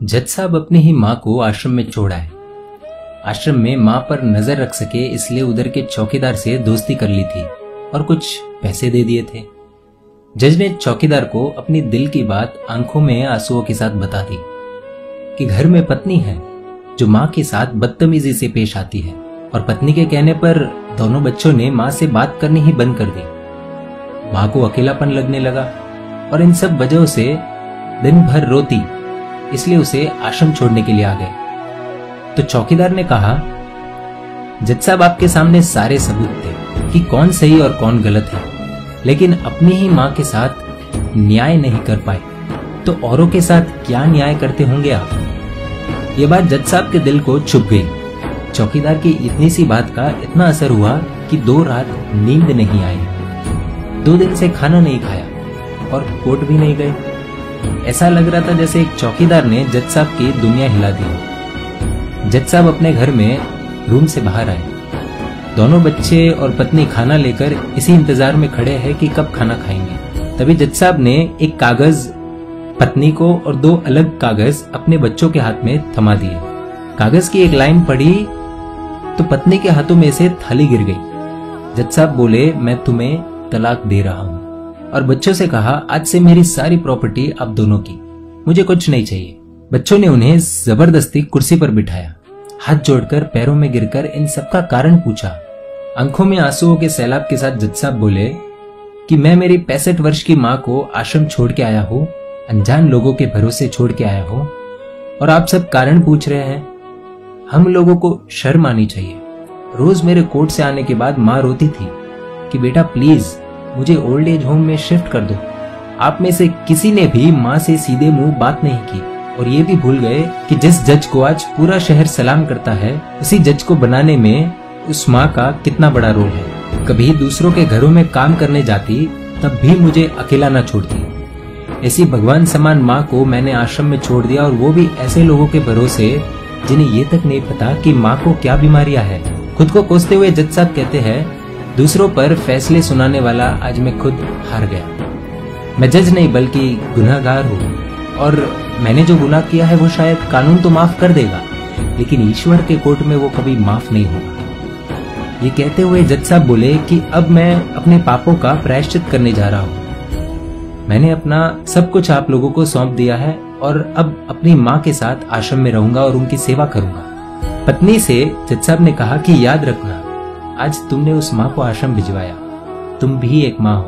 जज साहब अपनी ही माँ को आश्रम में छोड़ आए। आश्रम में माँ पर नजर रख सके इसलिए उधर के चौकीदार से दोस्ती कर ली थी और कुछ पैसे दे दिए थे। जज ने चौकीदार को अपनी दिल की बात आंखों में आंसुओं के साथ बता दी कि घर में पत्नी है जो माँ के साथ बदतमीजी से पेश आती है और पत्नी के कहने पर दोनों बच्चों ने माँ से बात करनी ही बंद कर दी। माँ को अकेलापन लगने लगा और इन सब वजहों से दिन भर रोती, इसलिए उसे आश्रम छोड़ने के लिए आ गए। तो चौकीदार ने कहा, जज साहब आपके सामने सारे सबूत थे कि कौन सही और कौन गलत है, लेकिन अपनी ही माँ के साथ न्याय नहीं कर पाए तो औरों के साथ क्या न्याय करते होंगे आप। ये बात जज साहब के दिल को छुप गई। चौकीदार की इतनी सी बात का इतना असर हुआ कि 2 रात नींद नहीं आई, 2 दिन से खाना नहीं खाया और कोर्ट भी नहीं गए। ऐसा लग रहा था जैसे एक चौकीदार ने जज साहब की दुनिया हिला दी। जज साहब अपने घर में रूम से बाहर आए। दोनों बच्चे और पत्नी खाना लेकर इसी इंतजार में खड़े हैं कि कब खाना खाएंगे। तभी जज साहब ने एक कागज पत्नी को और 2 अलग कागज अपने बच्चों के हाथ में थमा दिए। कागज की एक लाइन पढ़ी तो पत्नी के हाथों में से थाली गिर गई। जज साहब बोले, मैं तुम्हें तलाक दे रहा हूं, और बच्चों से कहा, आज से मेरी सारी प्रॉपर्टी आप दोनों की, मुझे कुछ नहीं चाहिए। बच्चों ने उन्हें जबरदस्ती कुर्सी पर बिठाया, हाथ जोड़कर पैरों में गिरकर इन सबका कारण पूछा। आंखों में आंसुओं के सैलाब के साथ जज साहब बोले कि मैं मेरी 65 वर्ष की माँ को आश्रम छोड़ के आया हूँ, अनजान लोगों के भरोसे छोड़ के आया हूँ, और आप सब कारण पूछ रहे हैं। हम लोगों को शर्म आनी चाहिए। रोज मेरे कोर्ट से आने के बाद माँ रोती थी कि बेटा प्लीज मुझे ओल्ड एज होम में शिफ्ट कर दो। आप में से किसी ने भी माँ से सीधे मुंह बात नहीं की, और ये भी भूल गए कि जिस जज को आज पूरा शहर सलाम करता है, उसी जज को बनाने में उस माँ का कितना बड़ा रोल है। कभी दूसरों के घरों में काम करने जाती तब भी मुझे अकेला न छोड़ती। ऐसी भगवान समान माँ को मैंने आश्रम में छोड़ दिया, और वो भी ऐसे लोगों के भरोसे जिन्हें ये तक नहीं पता कि माँ को क्या बीमारियां है। खुद को कोसते हुए जज साहब कहते हैं, दूसरों पर फैसले सुनाने वाला आज मैं खुद हार गया। मैं जज नहीं बल्कि गुनहगार हूँ, और मैंने जो गुनाह किया है वो शायद कानून तो माफ कर देगा, लेकिन ईश्वर के कोर्ट में वो कभी माफ नहीं होगा। ये कहते हुए जज साहब बोले कि अब मैं अपने पापों का प्रायश्चित करने जा रहा हूँ। मैंने अपना सब कुछ आप लोगों को सौंप दिया है, और अब अपनी माँ के साथ आश्रम में रहूंगा और उनकी सेवा करूंगा। पत्नी से जज साहब ने कहा कि याद रखना, आज तुमने उस माँ को आश्रम भिजवाया, तुम भी एक माँ हो,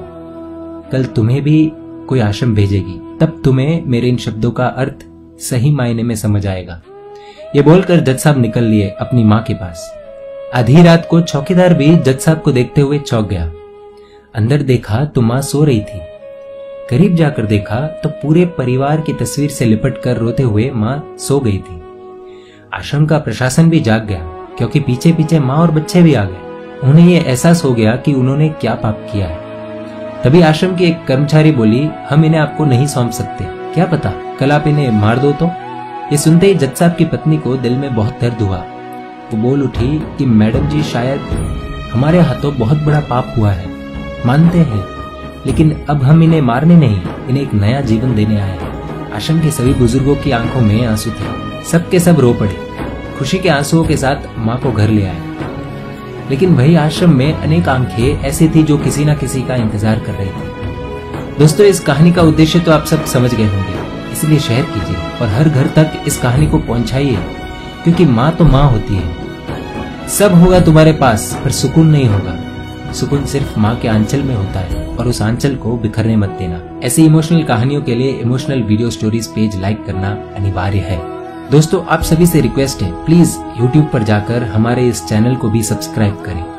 कल तुम्हें भी कोई आश्रम भेजेगी, तब तुम्हें मेरे इन शब्दों का अर्थ सही मायने में समझ आएगा। ये बोलकर जज साहब निकल लिए अपनी माँ के पास। आधी रात को चौकीदार भी जज साहब को देखते हुए चौंक गया। अंदर देखा तो माँ सो रही थी। करीब जाकर देखा तो पूरे परिवार की तस्वीर से लिपट कर रोते हुए माँ सो गई थी। आश्रम का प्रशासन भी जाग गया, क्योंकि पीछे पीछे माँ और बच्चे भी आ गए। उन्हें यह एहसास हो गया कि उन्होंने क्या पाप किया है। तभी आश्रम की एक कर्मचारी बोली, हम इन्हें आपको नहीं सौंप सकते, क्या पता कल आप इन्हें मार दो तो। ये सुनते ही जज साहब की पत्नी को दिल में बहुत दर्द हुआ। वो बोल उठी कि मैडम जी, शायद हमारे हाथों बहुत बड़ा पाप हुआ है, मानते हैं, लेकिन अब हम इन्हें मारने नहीं, इन्हें एक नया जीवन देने आए हैं। आश्रम के सभी बुजुर्गों की आंखों में आंसू थे। सबके सब रो पड़े। खुशी के आंसुओं के साथ माँ को घर ले आए। लेकिन वही आश्रम में अनेक आंखें ऐसी थी जो किसी न किसी का इंतजार कर रही थी। दोस्तों, इस कहानी का उद्देश्य तो आप सब समझ गए होंगे, इसलिए शेयर कीजिए और हर घर तक इस कहानी को पहुंचाइए, क्योंकि माँ तो माँ होती है। सब होगा तुम्हारे पास, पर सुकून नहीं होगा। सुकून सिर्फ माँ के आंचल में होता है, और उस आंचल को बिखरने मत देना। ऐसी इमोशनल कहानियों के लिए emotional video stories page like करना अनिवार्य है। दोस्तों, आप सभी से रिक्वेस्ट है, प्लीज YouTube पर जाकर हमारे इस चैनल को भी सब्सक्राइब करें।